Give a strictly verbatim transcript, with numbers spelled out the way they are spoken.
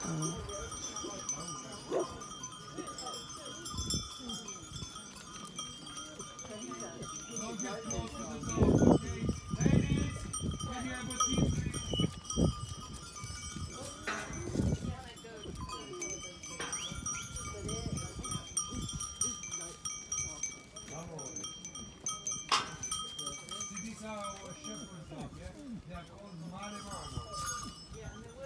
These are our shepherds up, yeah? They are called Maremma. Yeah, and